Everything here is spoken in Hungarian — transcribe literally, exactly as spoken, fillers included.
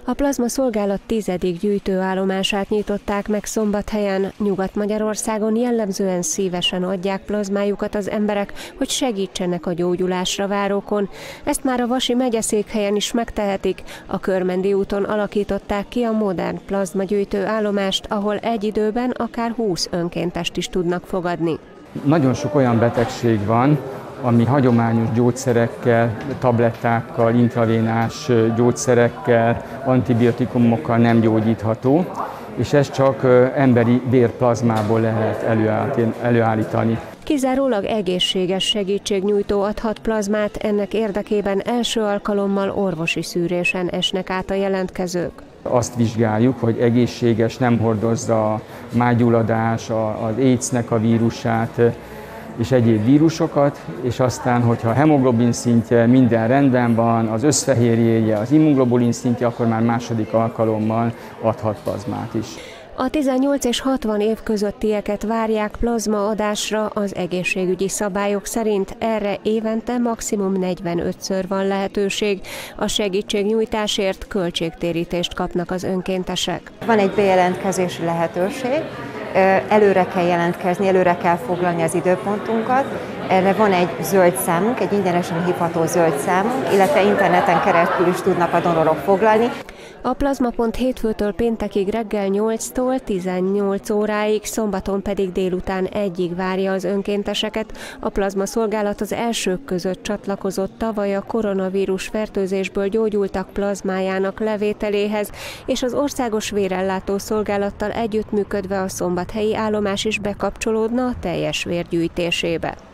A plazma szolgálat tizedik gyűjtőállomását nyitották meg Szombathelyen. Nyugat-Magyarországon jellemzően szívesen adják plazmájukat az emberek, hogy segítsenek a gyógyulásra várókon. Ezt már a Vasi megyeszékhelyen is megtehetik. A Körmendi úton alakították ki a modern plazmagyűjtő állomást, ahol egy időben akár húsz önkéntest is tudnak fogadni. Nagyon sok olyan betegség van, ami hagyományos gyógyszerekkel, tablettákkal, intravénás gyógyszerekkel, antibiotikumokkal nem gyógyítható, és ezt csak emberi vérplazmából lehet előállítani. Kizárólag egészséges segítségnyújtó adhat plazmát, ennek érdekében első alkalommal orvosi szűrésen esnek át a jelentkezők. Azt vizsgáljuk, hogy egészséges, nem hordozza a mágyulladás, az AIDS-nek a vírusát és egyéb vírusokat, és aztán, hogyha a hemoglobin szintje minden rendben van, az összfehérjéje, az immunglobulin szintje, akkor már második alkalommal adhat plazmát is. A tizennyolc és hatvan év közöttieket várják plazmaadásra, az egészségügyi szabályok szerint erre évente maximum negyvenötször van lehetőség. A segítségnyújtásért költségtérítést kapnak az önkéntesek. Van egy bejelentkezési lehetőség, előre kell jelentkezni, előre kell foglalni az időpontunkat. Erre van egy zöld számunk, egy ingyenesen hívható zöld számunk, illetve interneten keresztül is tudnak a donorok foglalni. A plazmapont hétfőtől péntekig reggel nyolctól tizennyolc óráig, szombaton pedig délután egyig várja az önkénteseket. A plazma szolgálat az elsők között csatlakozott tavaly a koronavírus fertőzésből gyógyultak plazmájának levételéhez, és az Országos Vérellátó Szolgálattal együttműködve a szombathelyi állomás is bekapcsolódna a teljes vér gyűjtésébe.